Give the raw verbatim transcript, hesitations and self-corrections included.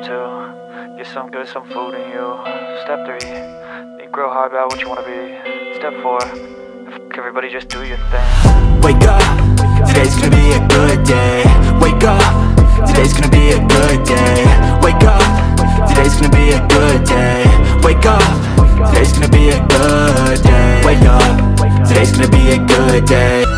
two, get some good, some food in you. Step three, think real hard about what you wanna be. Step four, f everybody, just do your thing. Wake up, today's gonna be a good day. Wake up, today's gonna be a good day. Wake up, today's gonna be a good day. Wake up, today's gonna be a good day. Wake up, today's gonna be a good day.